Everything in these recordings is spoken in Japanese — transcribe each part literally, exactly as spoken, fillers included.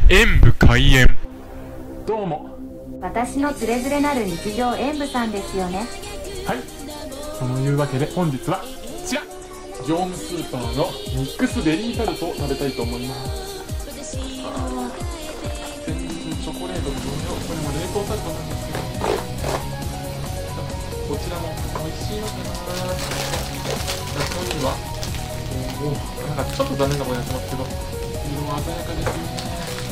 演武開演。どうも。 私のつれづれなる日常演武さんですよね。 はい、そのいうわけで本日はこちら業務スーパーのミックスベリータルトを食べたいと思います。あー、先日のチョコレートの分量、これも冷凍タルトなんですけど、こちらも美味しいのかな。中身はおお、なんかちょっと残念なことになってますけど、色が鮮やかですね。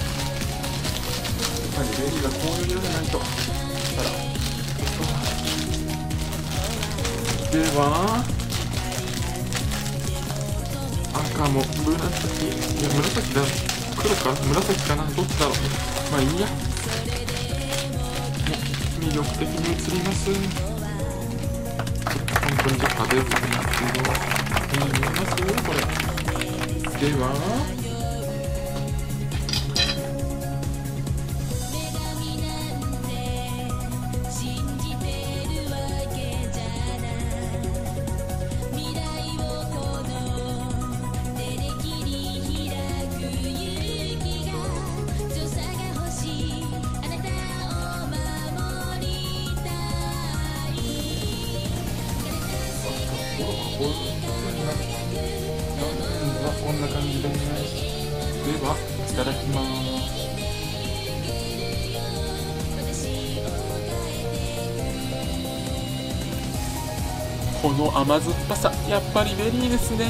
やっぱりベリーがこういう色じゃないと。たらでは赤も紫、いや紫だ、黒か紫かな、どっちだろう。まあいいや。魅力的に映ります。本当にちょっと食べようと思いますけど、見えますこれ。ではこんな感じです。では、いただきます。この甘酸っぱさ、やっぱりベリーですね。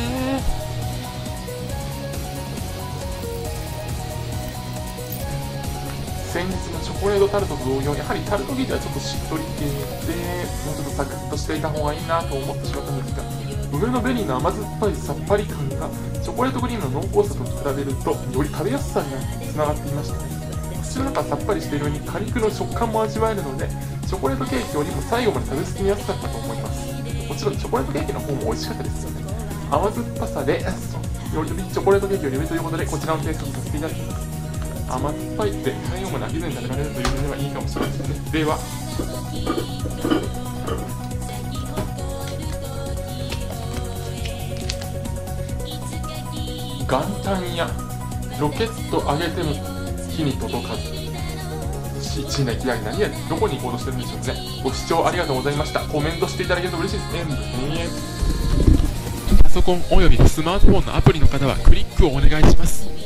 先日のチョコレートタルトと同様、やはりタルト生地はちょっとしっとり系で、もうちょっとサクッとしていた方がいいなと思ってしまったんですが、上のベリーの甘酸っぱいさっぱり感がチョコレートクリームの濃厚さと比べるとより食べやすさにつながっていましたね。口の中さっぱりしているように果肉の食感も味わえるので、チョコレートケーキよりも最後まで食べ進みやすかったと思います。もちろんチョコレートケーキの方も美味しかったですよね。甘酸っぱさでよりチョコレートケーキより上ということで、こちらのテイストとさせていただきます。甘酸っぱいって最後まで飽きずに食べられるというのではいいかもしれないですね。では元旦やロケット上げても火に届かず、ちちないきなり何やどこに行こうとしてるんでしょうね。ご視聴ありがとうございました。コメントしていただけると嬉しいですね。パソコンおよびスマートフォンのアプリの方はクリックをお願いします。